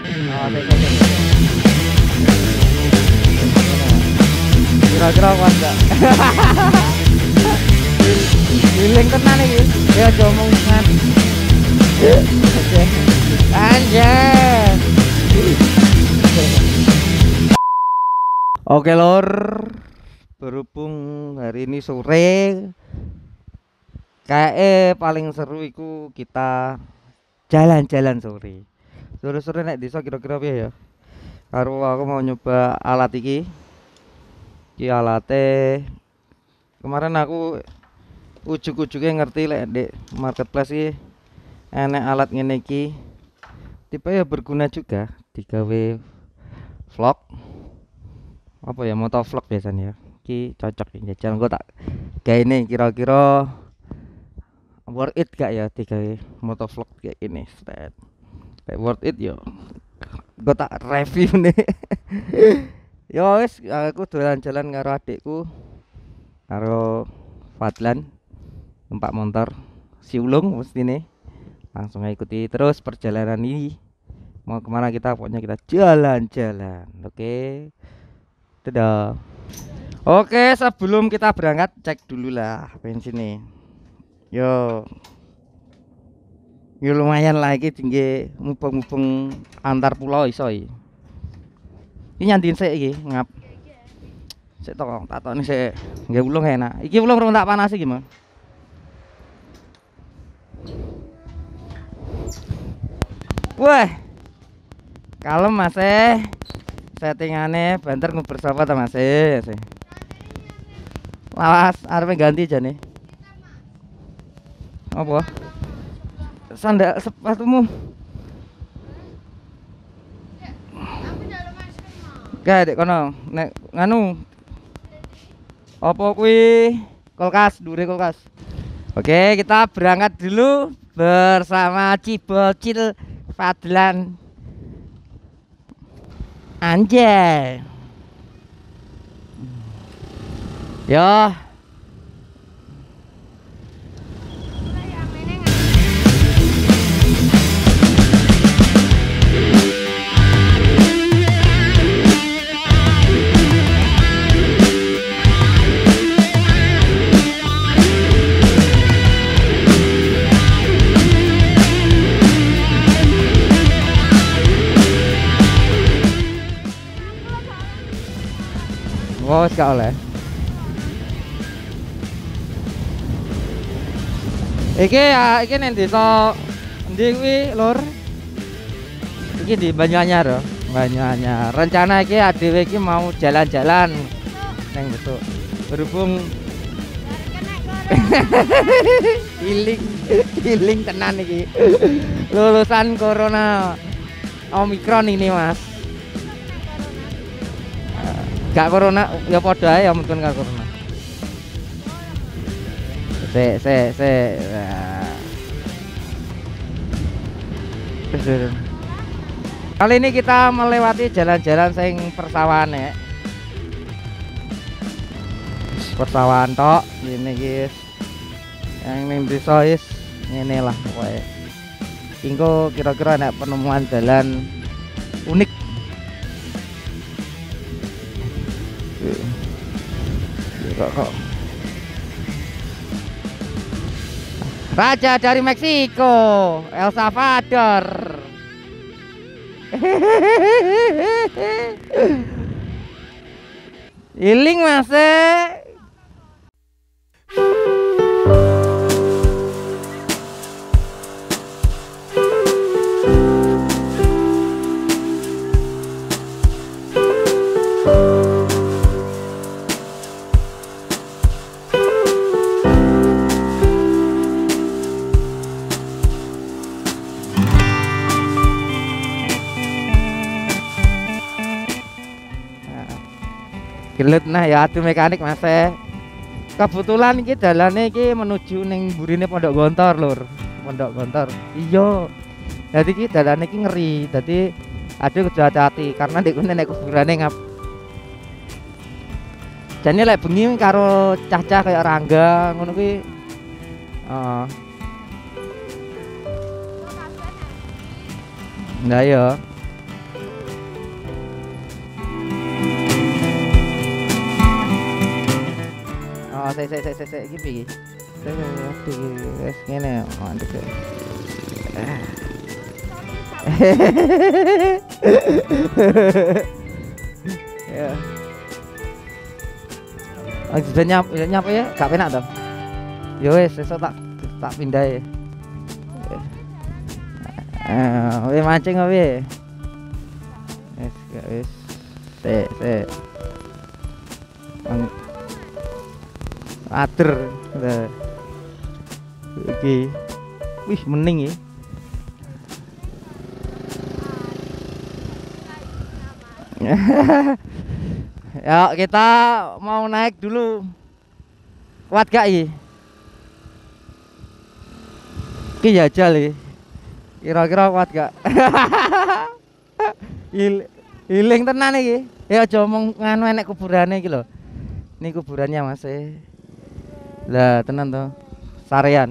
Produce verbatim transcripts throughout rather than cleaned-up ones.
Oh, sik sik. Kira-kira kuat enggak? Giling tenan iki. Ya aja omongan. Oke. Anjir. Oke lor, berhubung hari ini sore, kayak paling seru iku kita jalan-jalan sore. Sore-sore nek desa kira-kira piye ya? Karo aku mau nyoba alat iki. Iki alate kemarin aku ujug-ujuge ngerti lek di marketplace iki enek alat ngene iki. Tipe ya berguna juga digawe vlog. Apa ya, motovlog biasanya. Iki cocok ini jajal gua tak kayak ini kira-kira worth it gak ya digawe motovlog kayak ini. Set. Kayak worth it yo. Gua tak review nih. Yo wis aku jalan-jalan karo adikku karo Fadlan numpak motor si ulung mesti nih. Langsung ikuti terus perjalanan ini. Mau kemana kita? Pokoknya kita jalan-jalan. Oke. Dadah. Oke, sebelum kita berangkat cek dulu lah bensin nih. Yo. Yo lumayan lagi tinggi mubeng-mubeng antar pulau iso iki. Iki nyantin sik iki, ngap. Sik tok, tak tokne sik. Nggih ulung enak. Iki ulung rung tak panas iki, Mas. Wah. Kalem Mas eh. Settingannya banter nguber sapa ta Mas eh. Lawas arep ganti jane. Apa? Sandal sepatumu. Gak dek kono nek nganu. Apa kuwi? Kulkas, dure kulkas. Oke, kita berangkat dulu bersama Cibocil Fadlan. Anjay. Yo. Wes gak oleh. Iki ya, iki ning desa endi kuwi, Lur? Iki di Banyuanyar ya, Banyuanyar. Rencana iki adewe iki mau jalan-jalan neng besok. Berhubung healing, healing tenan iki. Lulusan corona Omikron ini, Mas. Gak corona ya padha ae ya mungkin gak corona. Se se se. Kali ini kita melewati jalan-jalan sing persawahan ya. Persawahan tok ini guys. Yang ning desa is ngene lah pokoke. Engko kira-kira nek penemuan jalan unik. Kok Raja dari Meksiko, El Salvador. Iling Mas. Gelut nah ya adu mekanik Mas. Kebetulan iki dalane iki menuju ning burine Pondok Gontor, Lur. Pondok Gontor. Iya. Dadi iki dalane iki ngeri. Dadi ade kudu hati-hati karena ndek kene nek kuburane ngap. Jane lek bengi karo cah-cah kayak Rangga ngono kuwi. Heeh. Nah ya. oh sik sik sik sik sik iki piye iki? Sik wis ngene mandek. Ya. Oh, sudah nyap, nyap ya, gak penak toh. Ya wis, sesuk tak tak pindah ya. Eh, wis mancing apa ya? Wis, gak wis. Sik, sik. Mang ader. Nah. Iki. Wih, mening ya. Ya kita mau naik dulu. Kuat gak ini? Ki jajal ya. Kira-kira kuat gak? Il Iling tenan iki. Ya aja omong nganu enek kuburane iki lho. Ini kuburannya Mas. Lah tenan to. Sarean.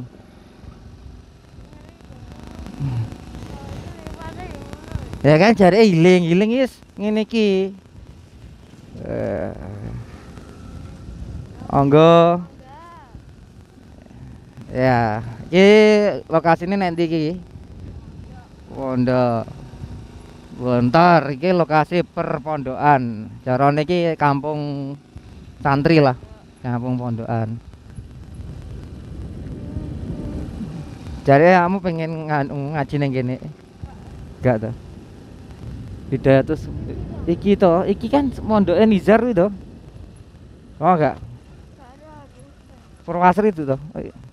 Ya kan jare iling, iling wis ngene iki. Eh. Anggo. Ya, iki lokasine nek ndi iki? Pondok. Bentar, iki lokasi perpondokan. Jarane iki kampung santri lah, kampung pondokan. Jare kamu pengen ngaji nang kene? Enggak toh. Hidayatus iki to, iki kan mondoke Nizar itu. Oh enggak. Purwasri itu toh.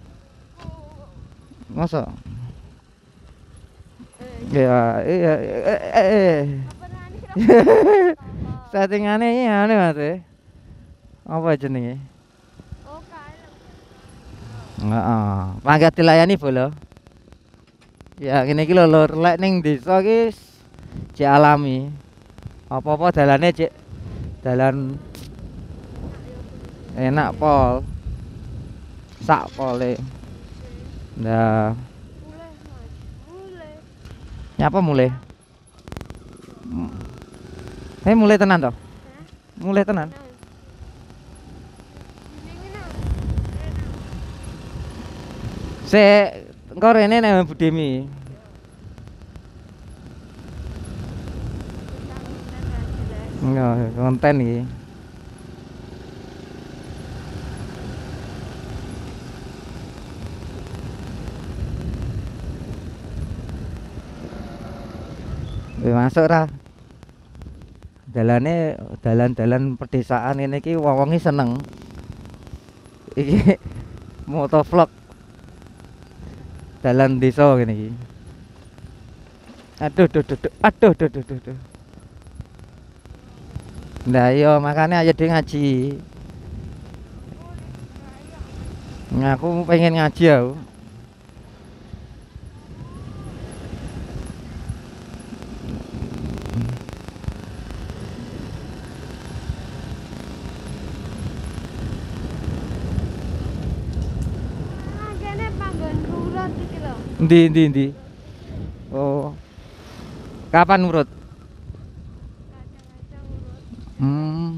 Masa? Ya, iya, eh, eh. Settingane iki ane Mas. Apa jenenge? Oh, kalem. Heeh. Mangkat dilayani bolo. Ya ngene iki lho lur, lek ning desa iki cek alami. Apa-apa dalane cek dalan enak pol. Sak pole. Nah. Nyapa mulai? Eh mulai tenan toh? Mulai tenan. Se engko rene nang Budemi. Enggak, konten iki. Wis masuk ra. Dalane dalan-dalan pedesaan ini iki wong-wonge seneng. Iki motovlog. Dalan desa ngene iki. Aduh, duh, duh, duh. Aduh, duh, duh, duh, duh. Nah, iya makanya aja dia ngaji. Nah, aku pengen ngaji aku. Ndi ndi ndi. Oh. Kapan urut? Hmm.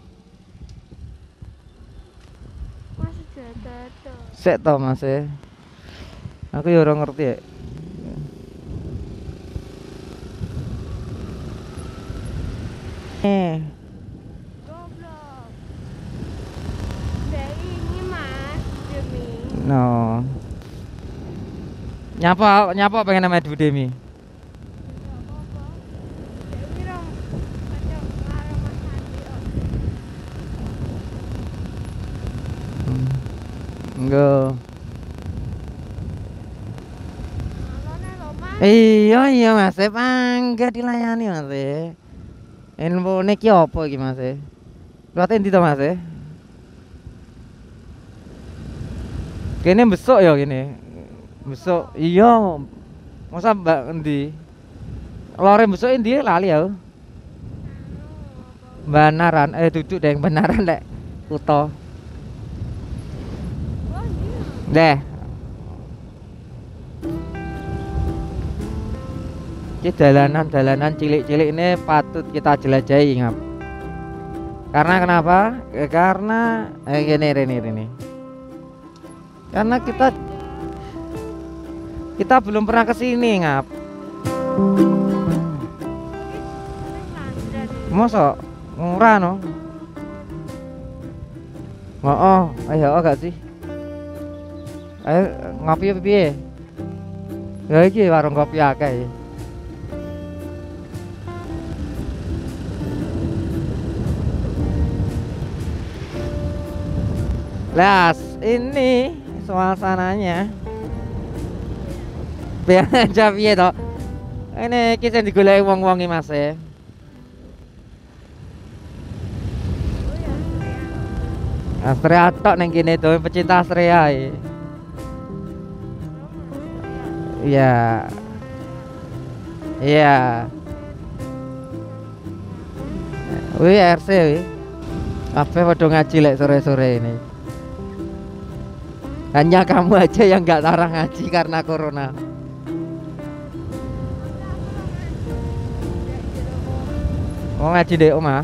Masih dada. Sik to Mas e. Aku ya ora ngerti ya. Eh. Goblok. Dari ini Mas, demi. No. Nyapa nyapa pengen nama Budemi. Enggak. Iya iya Mas, pangga dilayani Mas. Info niki apa iki Mas? Berarti ndi to Mas? Kene besok ya kene. Besok iya. Masa Mbak endi? Lore besok endi lali aku. Benaran eh duduk deh benaran lek kuto. Deh. Iki dalanan-dalanan cilik-cilik ini patut kita jelajahi ngap. Karena kenapa? Eh, karena eh gini ini ini. Karena kita kita belum pernah ke sini, Ngap. Mosok murah no. Oh, oh, ayo gak sih? Ayo ngopi apa piye? Ya iki warung kopi akeh. Las, ini suasananya. Biar aja piye to? Ini kita digoleki wong-wong iki, Mas e. Astrea tok neng kene tuh pecinta Astrea ya. Iya. Iya. Wih R C wih. Apa padha ngaji lek sore-sore ini. Hanya kamu aja yang nggak tarah ngaji karena corona. Mau ngaji deh omah.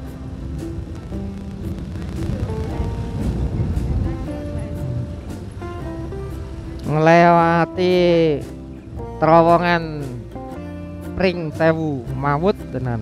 Ngelewati terowongan ring sewu mawut tenan.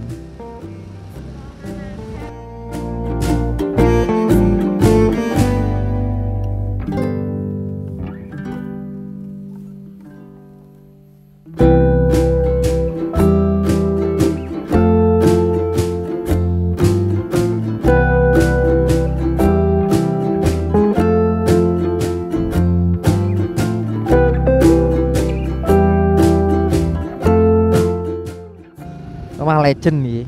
Rumah legend nih.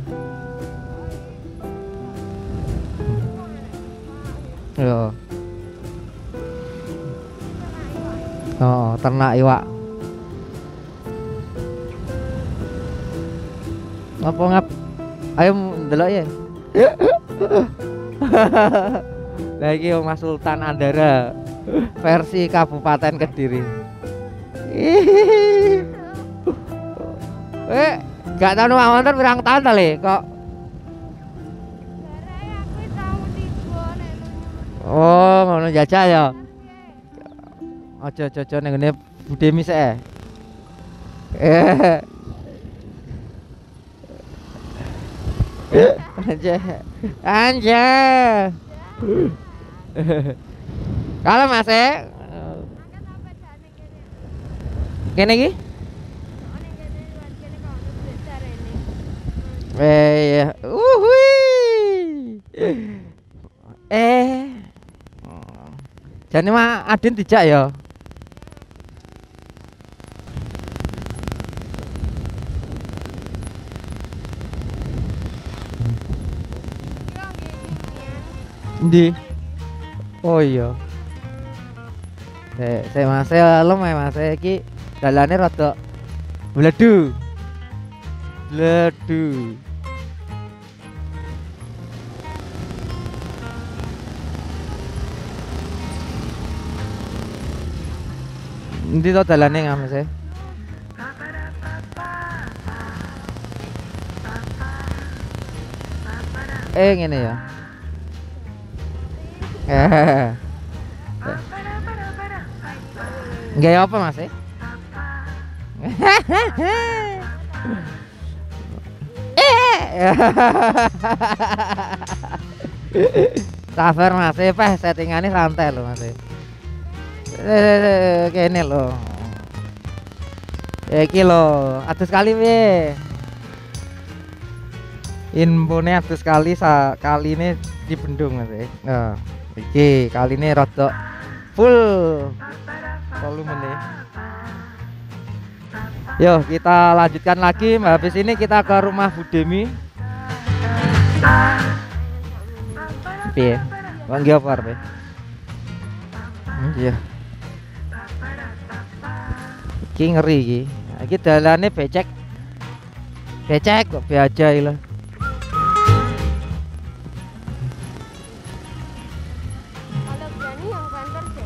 Yo. Oh, ternak iwak. Ngapa ngap? Ayo ndelok ya. Lagi Mas Sultan Andara versi Kabupaten Kediri. Eh, gak tahu numpak motor pirang tahun ta le kok. Oh, ngono jajah ya. Aja-aja ning ngene Budemi sik. Eh. Anja. Anja. Kalau Mas e. Kene iki? Eh, uhui. Eh. Jane mah Adin dijak ya. Ndi? Oh iya. Eh, saya Mas lem ya Mas iki dalane rada bledu. Bledu. Ndi to dalane Mas e? Eh ngene ya. Eh. Gaya apa Mas? Eh? Sabar Mas, peh settingannya santai loh Mas. Eh kene lho. Iki lho, atus kali piye? Infone atus kali kali ini di bendung Mas. Nah, iki kali ini rada full volume nih. Yo kita lanjutkan lagi. Habis ini kita ke rumah Budemi. Piye? Bang Giopar be. Iya. Iki ngeri iki. Iki dalane becek. Becek kok be aja lho. Kalau berani yang kantor deh.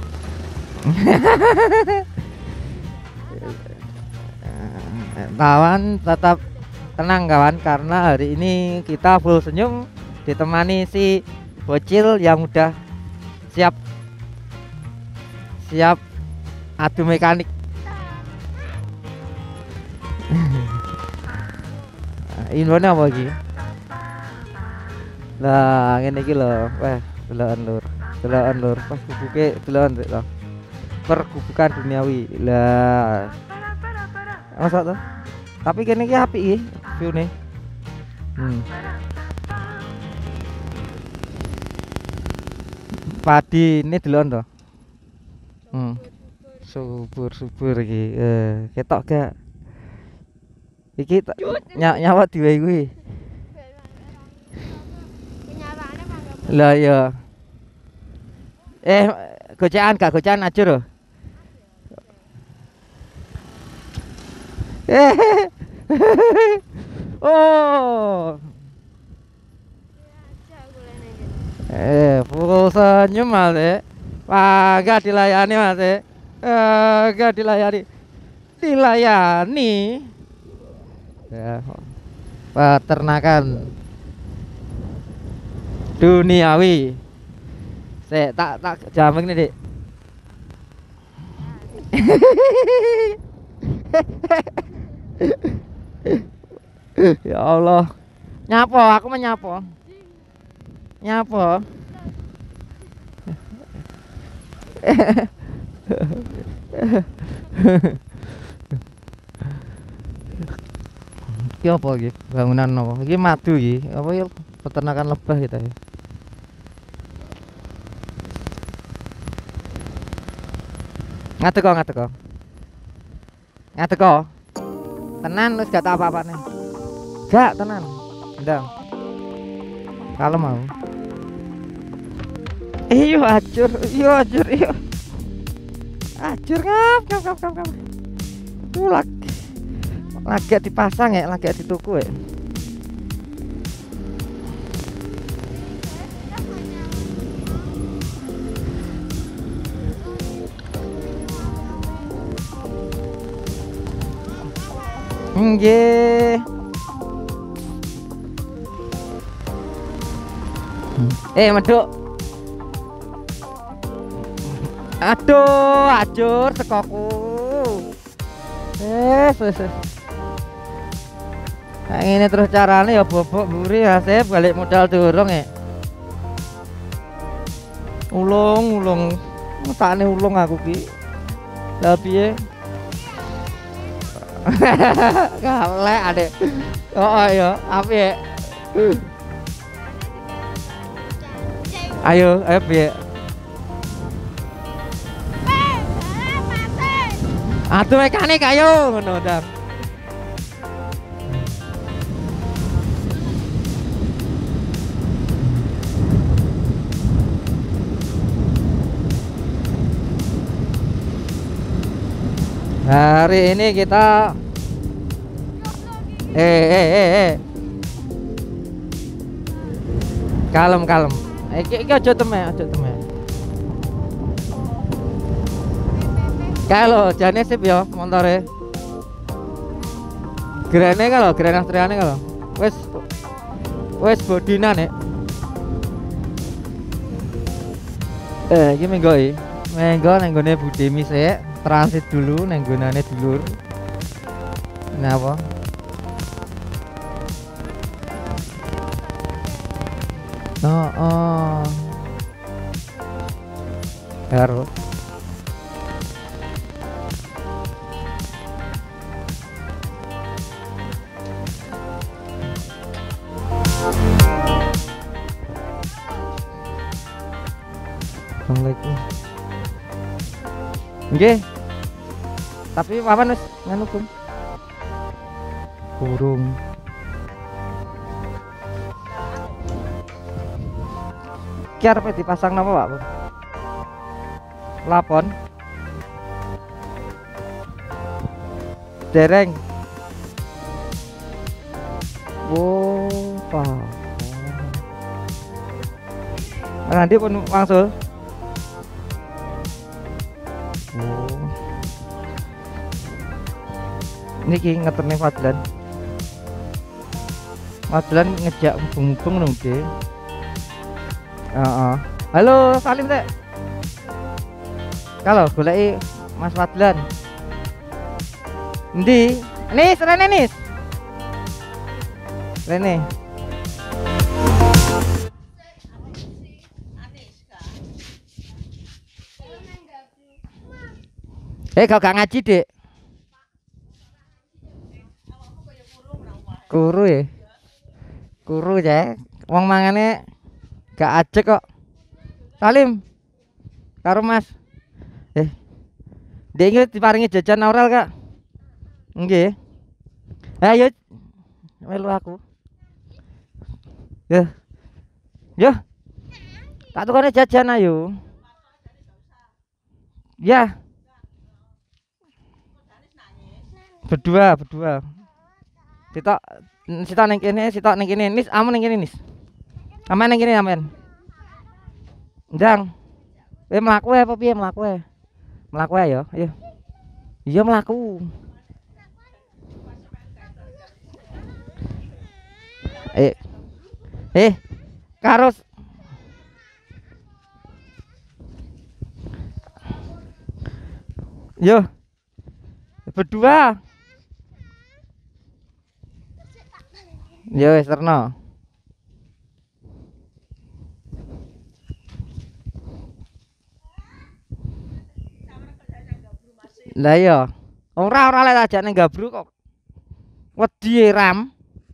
Kawan tetap tenang kawan, karena hari ini kita full senyum ditemani si bocil yang udah siap siap adu mekanik. Infonya apa lagi? Lah ngene iki lho, weh deloken lur. Deloken lur, pas bubuke deloken rek to. Pergubukan duniawi. Lah. Masa to? Tapi kene iki apik iki view-ne. Hmm. Padi ini deloken to. Hmm. Subur-subur iki. Eh, ketok gak? Iki tak ny nyawa diwe kuwi. Kenyataannya mangga. Lah ya. Eh, gocekan gak gocekan ajur lho. Eh. Oh. Aja kulene iki. Eh, full senyum Mas. Eh. Wah, gak dilayani Mas. Eh, Eh, gak dilayani. Dilayani. Ya, peternakan duniawi. Saya tak tak jamin nih, Dik. Ya Allah. Nyapo, aku mah nyapo. Nyapo. Iki apa iki? Bangunan apa? Iki madu iki. Apa ya peternakan lebah kita ya. Ngateko ngateko. Ngateko. Tenan wis gak tak apa-apane. Gak tenan. Ndang. Kalau mau. Iyo acur, iyo acur, iyo. Acur ngap ngap ngap ngap ngap. Tuh lagi lagi dipasang ya, lagi di tuku ya. Nggih. Eh, meduk. Aduh, acur tekoku. Eh, wis wis. Nah, ini terus caranya ya bobok mburi Hasib balik modal durung ya. Ulung, ulung. Mesakne ulung aku ki. Lah piye? Galek adek. Oh iya, apik. Ayo, ayo piye? Aduh mekanik ayo ngono ndang. Hari ini kita eh eh eh eh kalem kalem. Iki iki aja temen, aja temen. Kalau jane sip ya montore. Grene kalau grene astriane kalau. Wes wes bodinan ya. Eh iki menggo iki. Menggo nang gone Budemi sik, transit dulu nang gonane dulur. Napa? Oh, oh. Harus. Assalamualaikum. Nggih. Tapi papan wis nganu Kum. Burung. Ki arepe dipasang napa, Pak? Lapon. Dereng. Oh, Pak. Nanti pun langsung. Oh. Niki ngeterne Fadlan. Modelan ngejak mubeng-mubeng dong, Ge. Heeh. Halo, Salim, Teh. Kalau goleki Mas Fadlan. Endi? Nis, rene nis. Rene. Eh, kau gak ngaji, Dek? Kuru ya? Kuru ya. Wong mangane gak ajek kok. Salim. Karo Mas. Eh. Dek iki diparingi jajan Aurel, Kak. Nggih. Ayo. Melu aku. Yo. Yo. Tak tukane jajan ayo. Ya. Berdua, berdua. Sitok sitok ning kene, sitok ning kene. Nis, amun ning kene, Nis. Aman ning kene, aman. Ndang. Eh mlaku ae apa piye mlaku ae? Mlaku ae ya, ayo. Iya mlaku. Eh. Eh. Karo Yo. Berdua. Yo wis terno. Lah iya. Ora ora lek ajak ning Gabruk kok. Wedi Ram.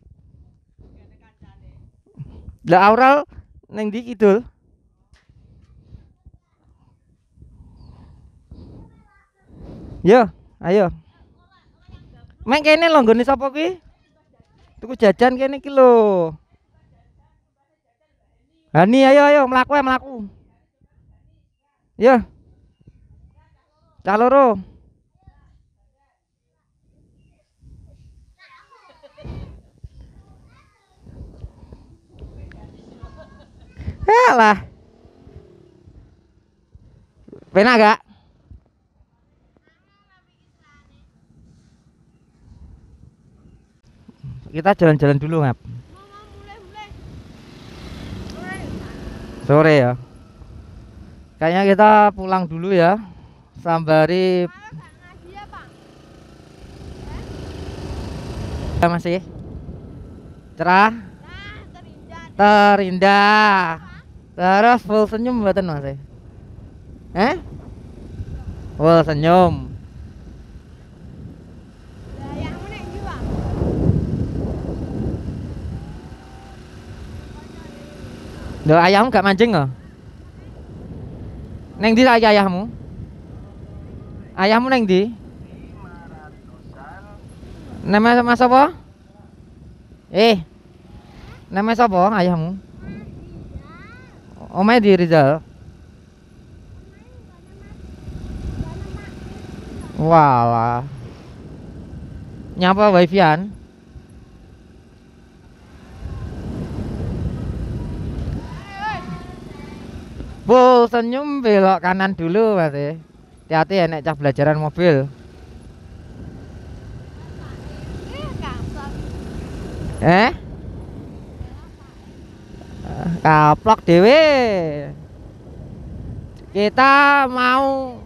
Lah Aurel ning ndi kidul? Yo, ayo. Mek kene lho nggone sapa kuwi? Tuku jajan kene iki lho. Hani ayo ayo mlaku ae mlaku. Yo. Cah loro. Alah. Penak gak? Kita jalan-jalan dulu, Ngap. Sore ya. Kayaknya kita pulang dulu ya. Sambari ya masih cerah, terindah, terus full senyum mboten Mas? Eh? Full senyum. Lho ayahmu gak mancing kok? Neng ndi lagi ayahmu? Ayahmu neng ndi? Nama Mas apa? Eh. Nama sapa ayahmu? Omae di Rizal. Walah. Nyapa wifi-an? Full senyum belok kanan dulu Mas. Hati-hati enek cah belajaran mobil. Eh? Kaplok dewe. Kita mau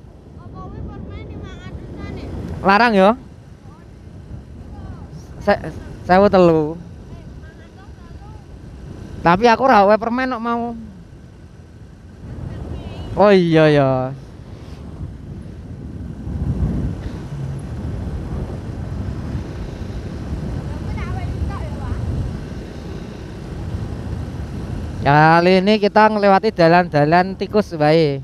larang yo. Sewu telu. Tapi aku ora wae permen kok mau. Oh iya ya. Kali ini kita ngelewati jalan-jalan tikus bae.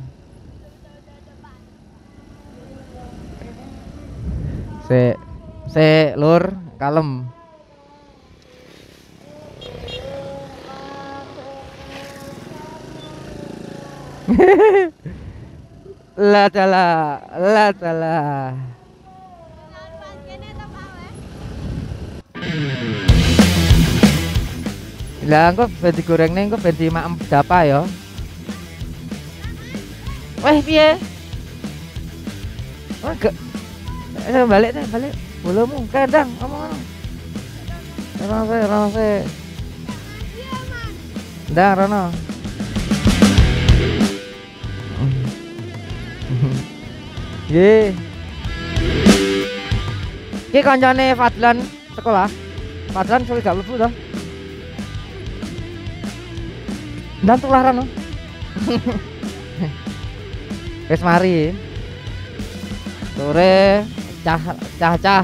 Se se lur kalem. La tala, la tala. Lah engko ben digorengne engko ben dimakem dapa ya. Weh piye? Oh gak. Eh balik deh, balik. Bolomu kadang ngomong. Rase, rase. Ndang rono. Nggih. Ki kancane Fadlan sekolah. Fadlan suwe gak mlebu to. Ndang tularan no. Wis mari. Sore cah cah cah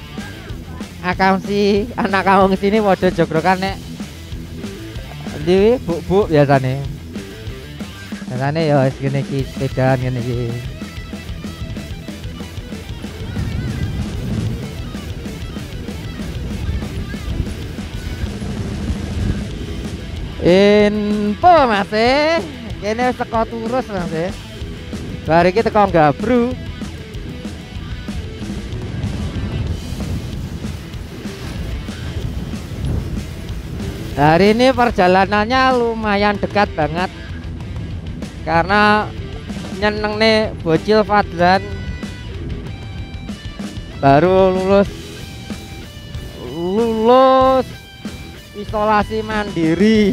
akamsi anak kampung sini padha jogrokan nek ndi buk-buk biasane. Biasane ya wis ngene iki sepedaan ngene iki. Info Mas e, kene wis teko turus Mas e. Bar iki teko Gabru. Hari ini perjalanannya lumayan dekat banget karena nyeneng nih bocil Fadlan baru lulus lulus isolasi mandiri.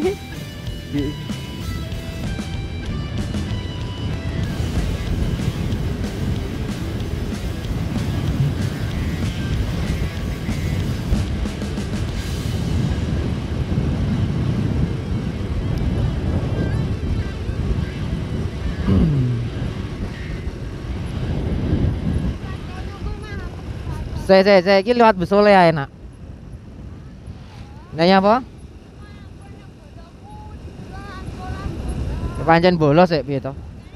Saya saya saya ini lewat Besole ya enak. Nanya apa? Pancen bolos ya piye to?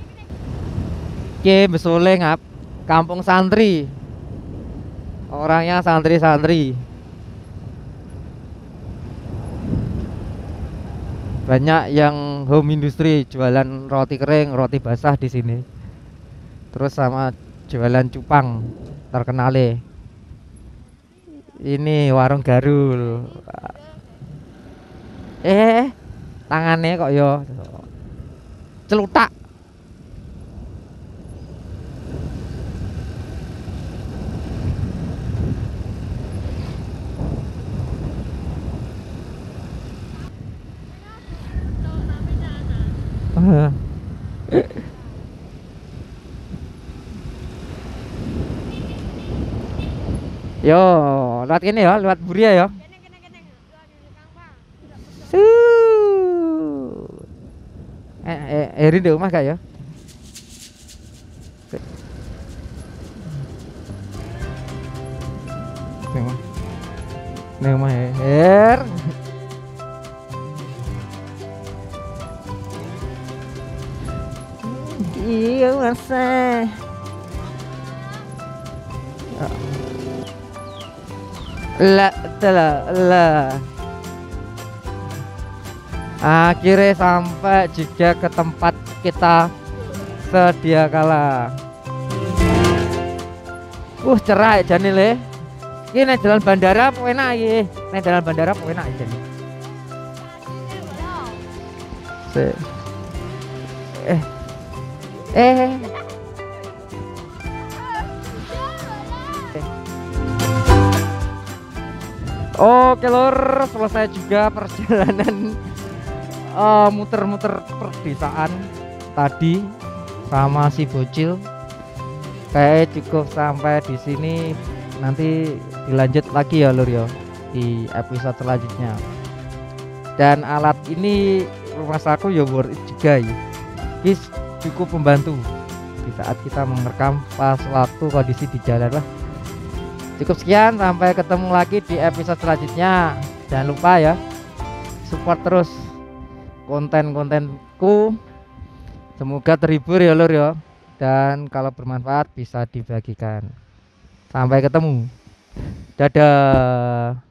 Ki Besole ngap, kampung santri. Orangnya santri-santri. Banyak yang home industry, jualan roti kering, roti basah di sini. Terus sama jualan cupang terkenal. Ini warung Garul. Eh, tangannya kok yo celutak. Yo, lewat ini ya, lewat Buria ya. Suh. Eh, eh, Erin di rumah gak ya? Nih mah, nih mah her. Iya masa. La telah lah. Akhirnya sampai juga ke tempat kita sedia kala. Uh cerah jane le. Iki nek jalan bandara apa enak iki? Nek jalan bandara apa enak jane? Se eh eh Oke lor, selesai juga perjalanan uh, muter-muter perdesaan tadi sama si bocil. Kayak cukup sampai di sini, nanti dilanjut lagi ya lor ya di episode selanjutnya. Dan alat ini rumah saku ya worth it juga ya. Ini cukup membantu di saat kita merekam pas waktu kondisi di jalan lah. Cukup sekian, sampai ketemu lagi di episode selanjutnya. Jangan lupa ya, support terus konten-kontenku. Semoga terhibur ya lur ya. Dan kalau bermanfaat bisa dibagikan. Sampai ketemu. Dadah.